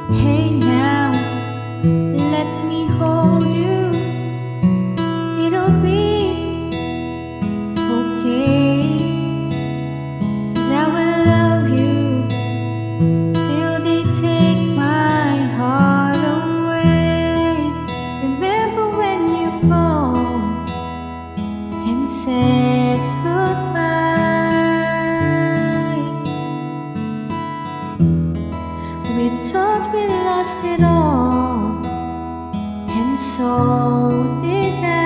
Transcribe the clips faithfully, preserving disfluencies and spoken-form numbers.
Hey now, let me hold you. It'll be okay, 'cause I will love you till they take my heart away. Remember when you called and said goodbye? We thought we lost it all, and so did I.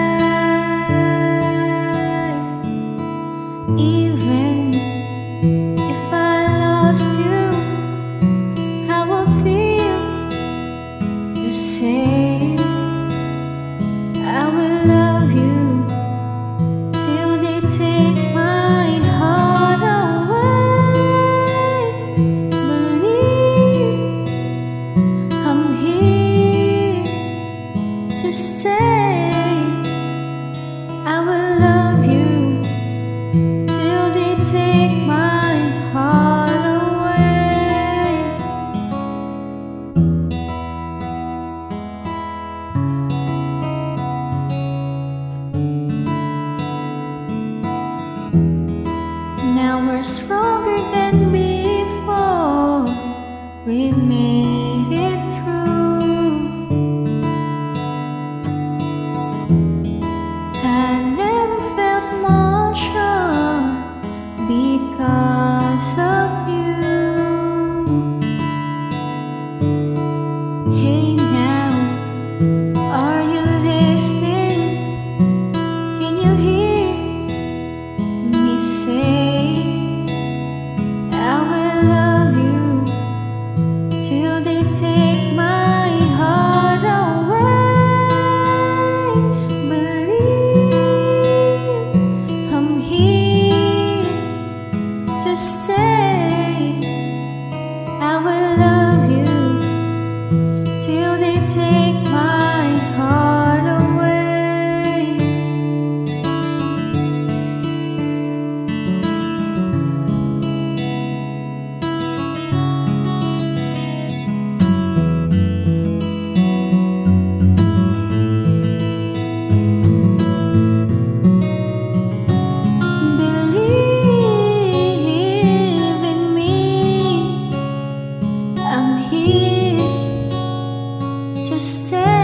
Even if I lost you, I would feel the same. I will love you till they take my heart away. Believe I'm here to stay. I will love you till they take my heart away. Now we're stronger than before. We made it through. I never felt more sure because of you. Hey now, are you listening? Can you hear me say, I will love you till they take my heart away. Believe I'm here to stay. I will love you till they take my heart away. Believe in me, I'm here to stay.